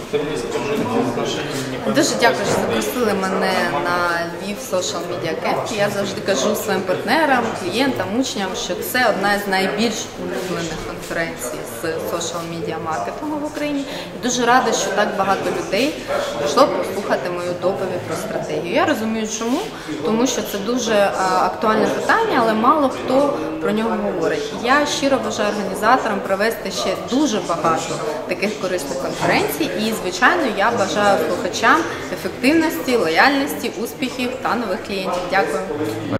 Дуже дякую, що запросили мене на Львів Social Media Camp. Я завжди кажу своїм партнерам, клієнтам, учням, що це одна з найбільш улюблених конференцій з social media маркетингу в Україні. І дуже рада, що так багато людей прийшло послухати мою доповідь про стратегію. Я розумію, чому, тому що це дуже актуальне питання, але мало хто про нього говорить. Я щиро бажаю організаторам провести ще дуже багато таких корисних конференцій і, звичайно, я бажаю слухачам ефективності, лояльності, успіхів та нових клієнтів. Дякую.